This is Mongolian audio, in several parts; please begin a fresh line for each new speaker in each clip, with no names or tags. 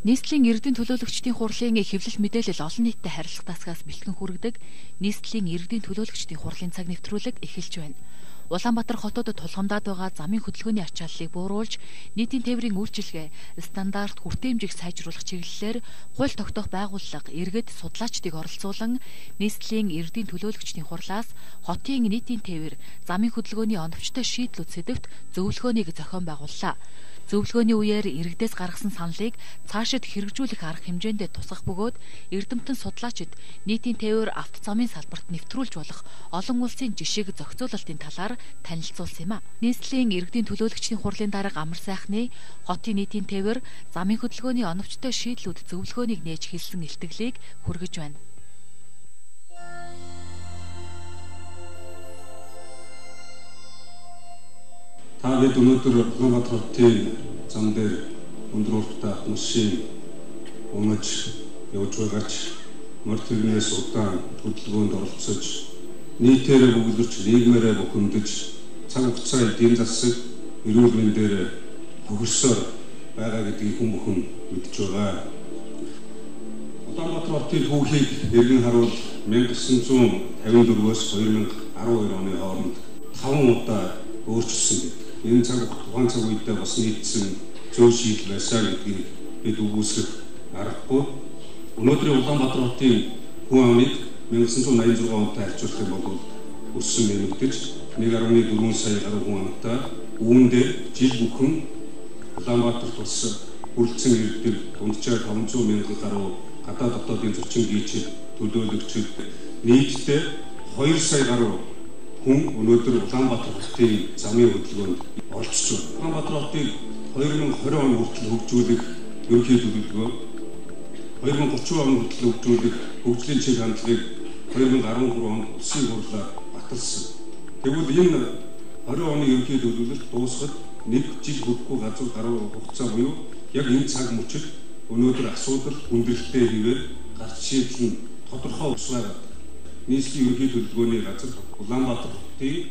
Нийслэлийн иргэдийн төлөөлөгчдийн хурлын хэвлэл мэдээлэл олон нийтэд харилцах тасгаас бэлтгэн хүргэдэг нийслэлийн иргэдийн төлөөлөгчдийн хурлын цаг нэвтрүүлэг эхэлж байна. Улаанбаатар хотод тулгамдаад байгаа замын хөдөлгөөний ачааллыг бууруулж, нийтийн тээврийн үйлчилгээ, стандарт, хүртээмжийг сайжруулах чиглэлээр хууль тогтоох байгууллага, иргэд, судлаачдыг оролцуулан нийслэлийн иргэдийн төлөөлөгчдийн хурлаас хотын нийтийн тээвэр, замын хөдөлгөөний оновчтой шийдлүүд сэдэвт зөвлөгөөнийг зохион байгууллаа. Зөвлөгөөний үеэр иргэдээс гаргасан саналыг цаашид хэрэгжүүлэх арга хэмжээндээ тусгах бөгөөд эрдэмтэн судлаачид нийтийн тээвэр автозамын салбарт нэвтрүүлж болох олон улсын жишээг зохицуулалтын талаар танилцуулсан юм а. Нийслэлийн иргэдийн төлөөлөгчдийн хурлын дарга Амар сайхны хотын нийтийн тээвэр, замын хөдөлгөөний оновчтой шийдлүүд зөвлөгөөнийг нээж хэлсэн илтгэлийг хүргэж байна.
Та бид өнөөдөр Улаанбаатар хотын зам дээр өндөр урттай машин унаж явж байгаач морь тэрнээс удаан хөдөлгөөнд оролцож нийтээрээ бүгдэрч нийгмээрээ бухимдаж цаг хугацаа эдийн засаг эрүүл мэндээр хөгжсөөр байгаа гэдгийг хүн бүхэн мэдж байгаа. Улаанбаатар хотын түүхийг эргэн харуул 1954-өөс 2012 оны хооронд 5 удаа өөрчилсөн гэдэг. Энэ тухайн цаг үедээ бас нийцсэн зөв шийдэл байсан гэдгийг бид үгүйсгэх аргагүй. Өнөөдрийн Улаанбаатар хотын хүн амыг 1986 онтой харьцуулах юм бол өссөн нэмэгдэж 1.4 сая гаруй хүн амтай үүндээ жил бүхэн Улаанбаатарт бас хүрэлцэн иргэдэг дунджаар 500 мянган гаруй гадаад дотоодын зочин гүйчид төлөөлөгчид нийтдээ 2 сая гаруй хүн өнөөдөр Улаанбаатар хотын замын хөдөлгөөнд оролцож байна. Улаанбаатар хотыг 2020 он хүртэл хөгжүүлэх ерөнхий төлөвлөгөө, 2030 он хүртэл хөгжүүлэх хөгжлийн чиг хандлагыг 2013 онд улсын хурлаар баталсан. Тэгвэл энэ 20 оны ерөнхий төлөвлөлт дуусахад 1 жил хүрэхгүй газар гаруй хугацаа буюу яг энэ цаг мөчид өнөөдөр асуудал хүндрэлтэй хэвээр гарч шийдлэн тодорхой усгаар нийслэлийн ерөнхий төлөвлөгөөний газар Улаанбаатар хотын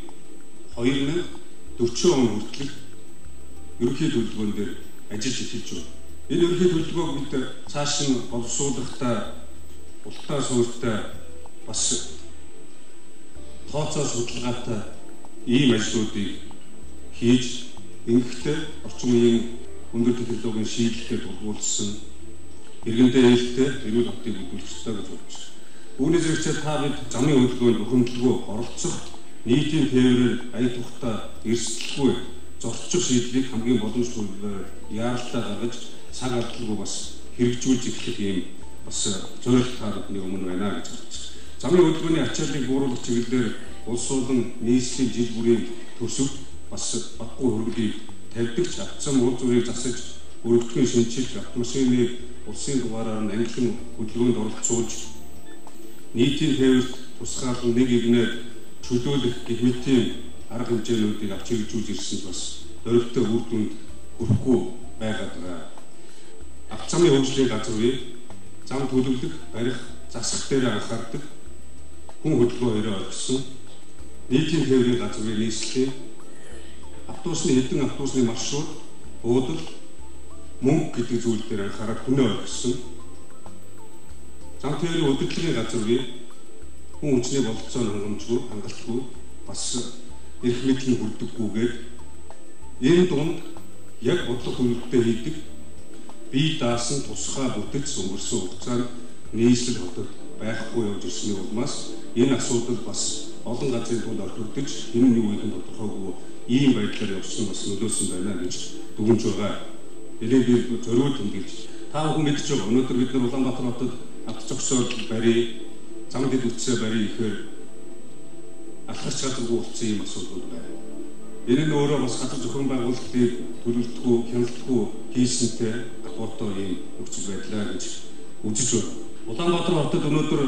2040 он хүртэл ерөнхий төлөвлөгөөн дээр ажиллаж эхэлж байна. Энэ ерөнхий төлөвлөгөөг бид цааш нь боловсруулахдаа ултаа суурьтай бас тооцоо судалгаатай ийм ажлуудыг хийж ингэхдээ орчин үеийн өндөр технологийн шийдэлтэд тулгуурласан иргэндээ ээлтэй эрүүл хотыг бүрдүүлэх ёстой гэж бодож байна. Үүний зэрэгцээр та бид замын хөдөлгөөнд бухимдалгүй оролцох, нийтийн тээврээр ая тухтай эрсдэлгүй зорчих шийдлийг хамгийн боломжтой яаралтай гаргаж цаг алдалгүй бас хэрэгжүүлж эхлэх юм бас зорилт та бидний өмнө байна гэж бодож байна. Замын хөдөлгөөний ачааллыг бууруулах чиглэлээр улс олон нийслэлийн жил бүрийн төсөв бас баггүй хөргөлийг тавьдаг ч автозам уул зүрийг засаж өргөдгөн шинжилж автомашиныг улсын дугаараар нь ангилан хөдөлгөөнд оролцуулж нийтийн тээвэрт тусгаарлан нэг игнээр чөлөөлөх гэх мэтийн арга хэмжээнүүдийг авч хэрэгжүүлж ирсэн бас зорилттой үр дүнд хүрэхгүй байгаад байгаа. Автозамын хөгжлийн газрын зам төлөвлөх, барих, засах дээр анхаардаг хүн хөдөлгөөн хоёроо орхисон нийтийн тээврийн газрын нийслэлийн хэдэн автобусны маршрут, буудал, мөнгө гэдэг зүйл дээр анхаарал хүнээ орхисон зам тээврийн удирдлагын газрын хүн хүчний бололцоо хангалтгүй бас эрх мэдлийн хүрдэггүйгээд энэ дунд яг бодлого төлөвлөлтөд хийдэг бие даасан тусгай бүтэц өнгөрсөн хугацаанд нийслэл хотод байхгүй явж ирсний улмаас энэ асуудал бас олон газрын тунд орхигдож энэ нь юу вэ гэдээ тодорхойгүй ийм байдлаар явсан бас нөлөөсөн байна гэж дүгнж байгаа. Энийг би зориуд тэмдэглэж та бүхэн мэдж байгаа. Өнөөдөр бид нар Улаанбаатар хотод автозогсоол барий, зам дэд үтсээ барий ихээр алхах чадваргүй болсон юм асуудал байна. Энэ нь өөрөө бас газар зохион байгуулалтыг төлөвлөлтгүй, хяналтгүй хийсэнтэй холбоотой ийм нөхцөл байдлаа гэж үзэж байна. Улаанбаатар хотод өнөөдөр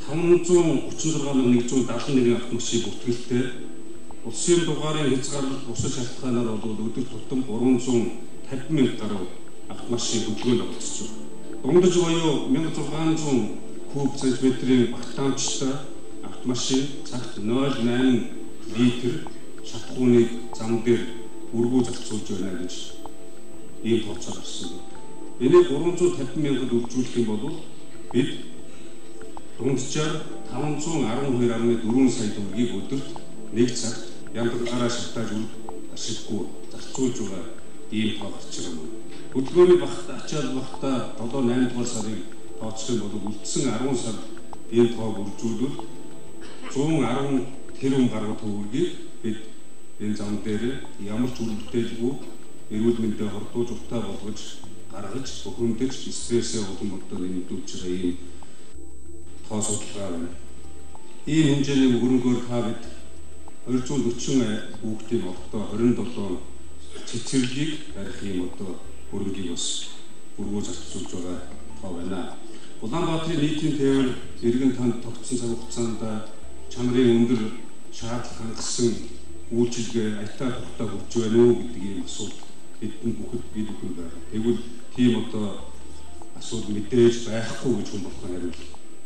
536,171 автомашин бүртгэлтэй улсын дугаарын хязгаарлалт бусад шалтгаанаар бол өдөр тутам 350 мянга гаруй автомашин хөдөлгөөнд оролцож байна. Дундаж буюу 1600 куб сантиметрийн багтаамжтай автомашин цагт 0.8 литр шатхууныг зам дээр өргөө зарцуулж байна гэж ийм тооцоо гарсан. Энийг 350 мянгад үржүүлэх юм бол бид дунджаар 512.4 сая төгрөгийг өдөрт нэг цагт яндар гараа шатааж ашиггүй зарцуулж байгаа ийм тоо гарч байгаа юм. Хөдөлгөөний багт ачаал багтаа 7-8 дугаар сарыг тооцох юм бол үлдсэн 10 сар ийм тоог үржүүлвэл 110 тэрбум гаруй төгрөгийг бид энэ зам дээр ямар ч үр бүтээлгүй эрүүл мэндээ хордууж утаа болгож гаргаж бухимдаж стрессээ улам одоо нэмэгдүүлж байгаа ийм тоо судалгаа байна. Ийм хэмжээний хөрөнгөөр та бид 240 хүүхдийн одоо 27 цэцэрлэгийг барих ийм одоо хөрөнгийг бас бүргөө зарцуулж байгаа тоо байна. Улаанбаатарын нийтийн тээвэр иргэн танд тогтсон цаг хугацаанд чанарын өндөр шаардлага хангасан үйлчилгээ аятаа тогтоог өгч байна уу гэдэг ийм асуулт бидний бүхэд бид бүхэн байна. Тэгвэл тийм одоо асуудал мэдээж байхгүй гэж хүн болох хариулт.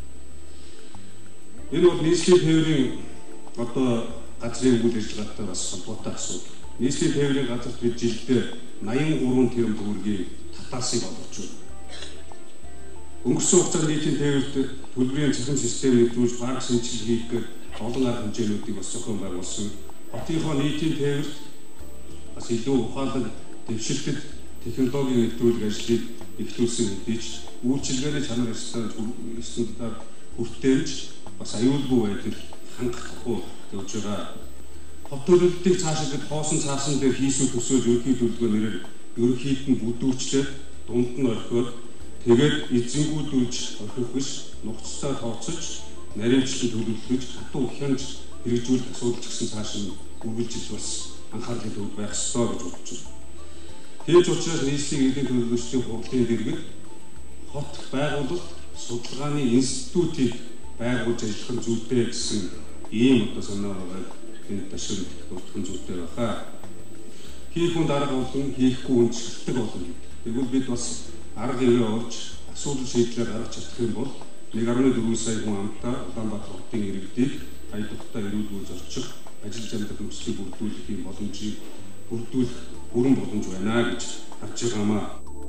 Энэ бол нийслэлийн тээврийн одоо газрын үйл ажиллагаатай бас холбоотой асуудал. Нийслэлийн тээврийн газарт бид жилдээ 83 тэрбум төгрөгийн татаасыг олгож байна. Өнгөрсөн хугацаанд нийтийн тээвэрт төлбөрийн цахим систем нэвтрүүлж банк шинжилгээ хийх гээд олон арга хэмжээнүүдийг бас зохион байгуулсан. Хотынхоо нийтийн тээвэрт бас илүү ухаалаг дэвшилтэд технологийн нэвтрүүлэг ажлыг эхлүүлсэн хэдий ч үйлчилгээний чанар стандарт хүртээмж бас аюулгүй байдал хангахгүй явж байгаа. Хот төлөвлөлтийг цаашид хоосон цаасан дээр хийсүү төсөөлж ерөнхий төлөвлөгөө нэрээр ерөнхийд нь бүдүүрчлээд дунд нь орхиод тэгээд эзэнгүүдүүлж орхих биш нухацтай тооцож наримчлан төлөвлөж хатуу хянж хэрэгжүүлэх асуудал гэсэн цааш нь үргэлжлэж бас анхаарлын төвд байх ёстой гэж бодож байна. Тэгж учраас нийслэлийн эдийн төлөвлөгчдийн хурлын дэргэд хот байгуулалт судалгааны институтыг байгуулж ажиллах нь зүйтэй гэсэн ийм одоо санаа байгаад энэ ташир бүртгэн зүйтэй байхаа. Хийх хүн дарга болон хийхгүй хүн шалтгаан болно. Тэгвэл бид бас арга хэмжээ олж асуудал шийдлээр гаргаж чадах юм бол 1.4 сая хүн амтаа Улаанбаатар хотын иргэдийг аялалтаа эрүүлгүүл зорчих, ажил жанрын нөхцөлийг бүрдүүлэх юм боломжийг бүрдүүлэх бүрэн боломж байна гэж харж байгаамаа.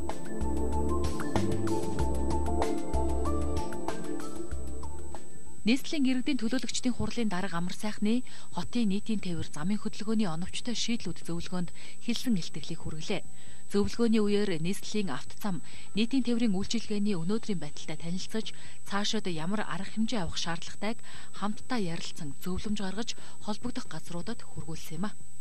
Нийслэлийн иргэдийн төлөөлөгчдийн хурлын дарга амар сайхны хотын нийтийн тээвэр замын хөдөлгөөний оновчтой шийдлүүд зөвлөгөөнд хэлсэн илтгэлийг хүргэлээ. Зөвлөгөөний үеэр нийслэлийн автозам нийтийн тээврийн үйлчилгээний өнөөдрийн байдалтай танилцаж, цаашид ямар арга хэмжээ авах шаардлагатайг хамтдаа ярилцсан зөвлөмж гаргаж холбогдох газруудад хүргүүлсэн юм а.